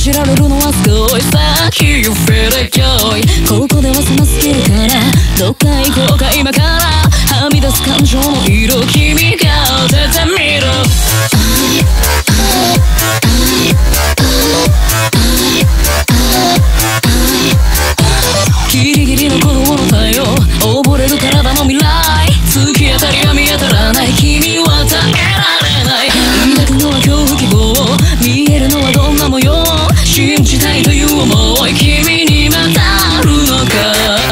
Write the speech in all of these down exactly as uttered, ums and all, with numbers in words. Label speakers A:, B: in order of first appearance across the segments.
A: じられるのはすごいさ You feel it joy ここでは冷ますけからどっか行こうか今からはみ出す感情の色君が当ててみるギリギリの鼓動の太陽溺れる体の未来突き当たりは見当たらない君は耐えられない抱くのは恐怖希望見えるのはどんな模様信じたいという思い君にまたあるのか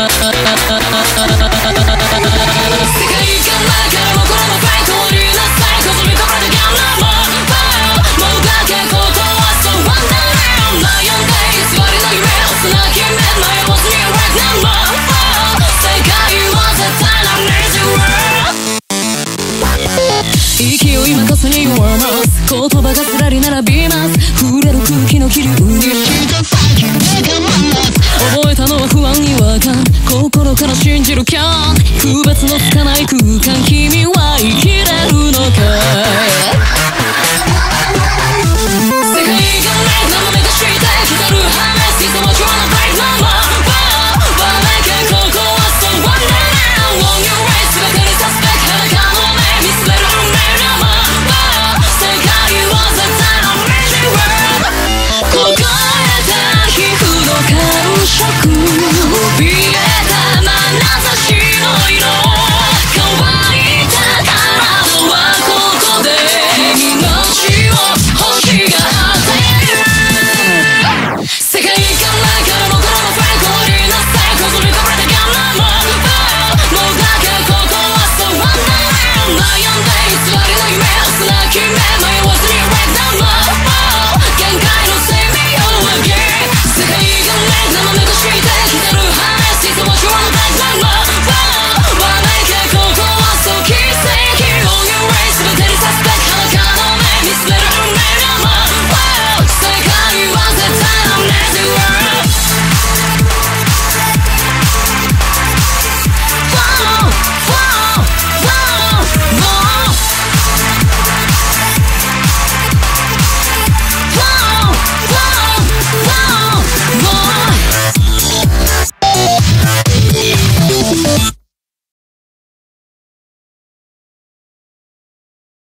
A: 世界からからもこれもファイトになさいこずみこれでガンナももうだけことはそうワンダー悩んで偽りの夢をつなぎ目迷わずに right now 世界は絶対な Lazy World 勢い任せに弱ます言葉がずらり並びます触れる空気の気流に覚えたのは不安違和感心から信じるキャン区別のつかない空間